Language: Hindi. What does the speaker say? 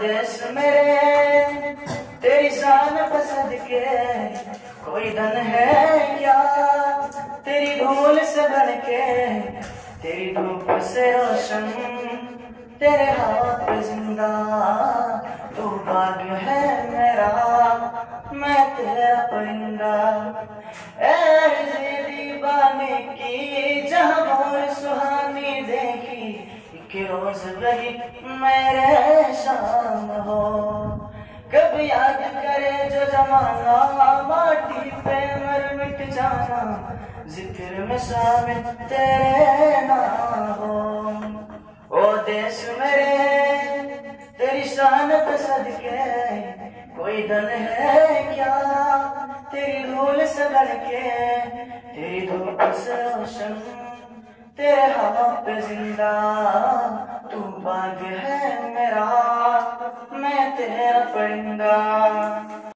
देश मेरे तेरी शान पसंद के कोई धन है क्या, तेरी धूल से बन के तेरी धूप से रोशन, तेरे हाथ पे जिंदा तू भाग्य है मेरा, मैं तेरा परिंदा। ऐसी दीवाने की जहाँ भोर सुहानी देखी, कि रोज लगी मेरे शाम हो। कभी याद करे जो जमाना, माटी पे मर मिट जाना, जिक्र में शामिल तेरे ना हो। ओ देश मेरे तेरी शान पे सदके कोई धन है क्या, तेरी धूल से लड़के तेरी धूप से रोशन, तेरे हवा पे जिंदा तू भाग्य है मेरा, मैं तेरा परिंदा।